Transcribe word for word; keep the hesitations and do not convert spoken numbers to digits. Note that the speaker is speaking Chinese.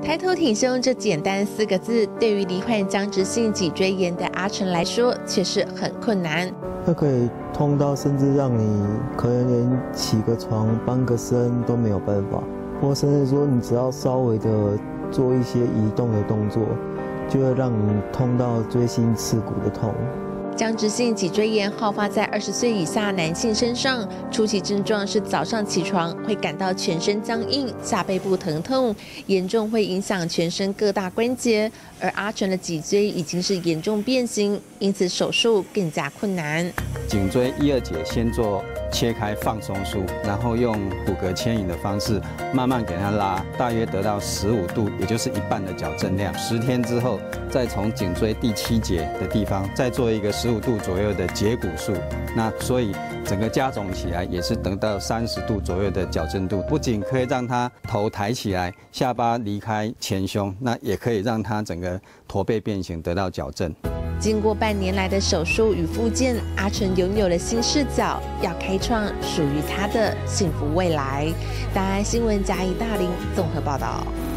抬头挺胸这简单四个字，对于罹患僵直性脊椎炎的阿成来说，却是很困难。 它可以痛到甚至让你可能连起个床、翻个身都没有办法，或甚至说你只要稍微的做一些移动的动作，就会让你痛到锥心刺骨的痛。 僵直性脊椎炎好发在二十岁以下男性身上，初期症状是早上起床会感到全身僵硬、下背部疼痛，严重会影响全身各大关节。而阿成的脊椎已经是严重变形，因此手术更加困难。 颈椎一二节先做切开放松术，然后用骨骼牵引的方式慢慢给它拉，大约得到十五度，也就是一半的矫正量。十天之后，再从颈椎第七节的地方再做一个十五度左右的截骨术。那所以整个加总起来也是得到三十度左右的矫正度，不仅可以让它头抬起来，下巴离开前胸，那也可以让它整个驼背变形得到矫正。 经过半年来的手术与复健，阿成拥有了新视角，要开创属于他的幸福未来。大安新闻嘉义大林综合报道。